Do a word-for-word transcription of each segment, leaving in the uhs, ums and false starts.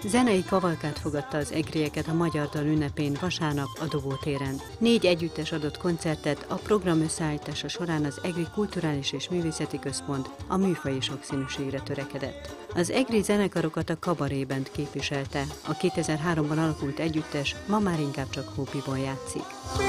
Zenei kavalkát fogadta az egrieket a Magyar Dal ünnepén vasárnap a Dobó téren. Négy együttes adott koncertet, a program összeállítása során az Egri Kulturális és Művészeti Központ a műfaji sokszínűségre törekedett. Az egri zenekarokat a Kabaré Band képviselte, a kétezer-háromban alakult együttes ma már inkább csak hobbiból játszik.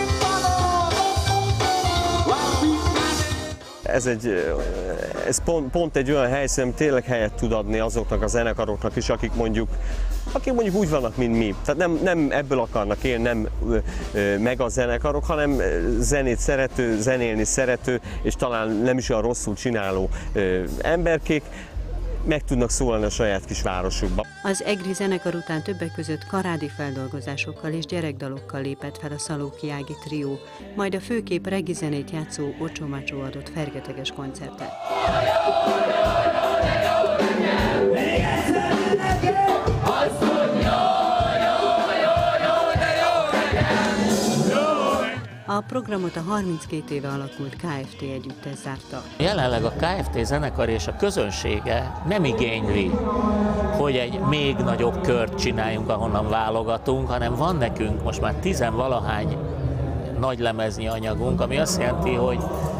Ez, egy, ez pont, pont egy olyan helyszín, ami tényleg helyet tud adni azoknak a zenekaroknak is, akik mondjuk, akik mondjuk úgy vannak, mint mi. Tehát nem, nem ebből akarnak élni, nem mega zenekarok, hanem zenét szerető, zenélni szerető, és talán nem is olyan rosszul csináló emberkék, meg tudnak szólalni a saját kis városukba. Az egri zenekar után többek között karádi feldolgozásokkal és gyerekdalokkal lépett fel a Szalóki Ági trió, majd a főkép regi zenét játszó Ocsó Macsó adott fergeteges koncertet. A programot a harminckét éve alakult ká ef té együttes zárta. Jelenleg a ká ef té zenekar és a közönsége nem igényli, hogy egy még nagyobb kört csináljunk, ahonnan válogatunk, hanem van nekünk most már tizenvalahány nagylemeznyi anyagunk, ami azt jelenti, hogy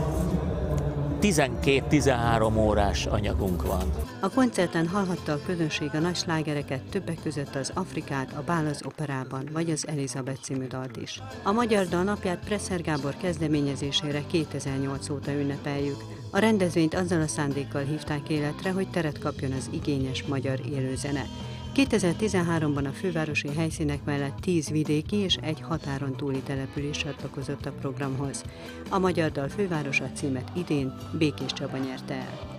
tizenkét-tizenhárom órás anyagunk van. A koncerten hallhatta a közönség a nagy slágereket, többek között az Afrikát, a Bál az operában, vagy az Elizabeth című dalt is. A Magyar Dal napját Presser Gábor kezdeményezésére kétezer-nyolc óta ünnepeljük. A rendezvényt azzal a szándékkal hívták életre, hogy teret kapjon az igényes magyar élőzene. kétezer-tizenháromban a fővárosi helyszínek mellett tíz vidéki és egy határon túli település csatlakozott a programhoz. A Magyar Dal fővárosa címet idén Békés Csaba nyerte el.